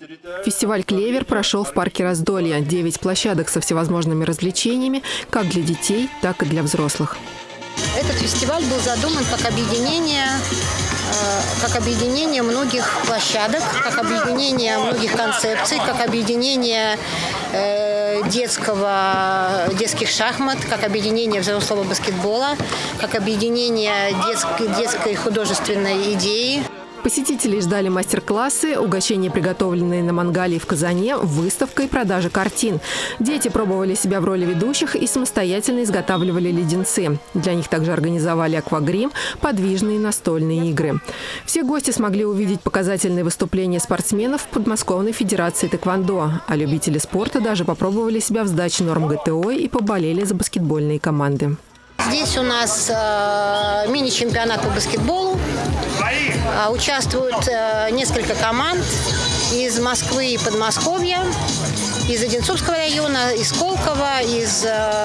Фестиваль «Клевер» прошел в парке Раздолья. 9 площадок со всевозможными развлечениями, как для детей, так и для взрослых. Этот фестиваль был задуман как объединение многих площадок, как объединение многих концепций, как объединение детских шахмат, как объединение взрослого баскетбола, как объединение детской художественной идеи. Посетителей ждали мастер-классы, угощения, приготовленные на мангале в казане, выставка и продажа картин. Дети пробовали себя в роли ведущих и самостоятельно изготавливали леденцы. Для них также организовали аквагрим, подвижные настольные игры. Все гости смогли увидеть показательные выступления спортсменов Подмосковной Федерации Тэквондо, а любители спорта даже попробовали себя в сдаче норм ГТО и поболели за баскетбольные команды. Здесь у нас мини-чемпионат по баскетболу. Участвуют несколько команд из Москвы и Подмосковья, из Одинцовского района, из Колково, из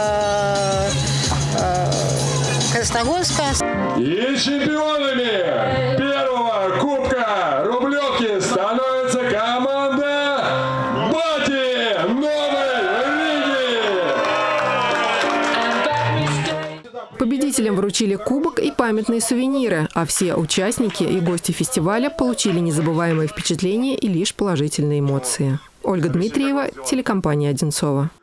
Красногорска. И чемпионами первого кубка Рублевки становится команда «Бати Новой Риги». Победителям вручили кубок и памятные сувениры, а все участники и гости фестиваля получили незабываемые впечатления и лишь положительные эмоции. Ольга Дмитриева, телекомпания «Одинцово».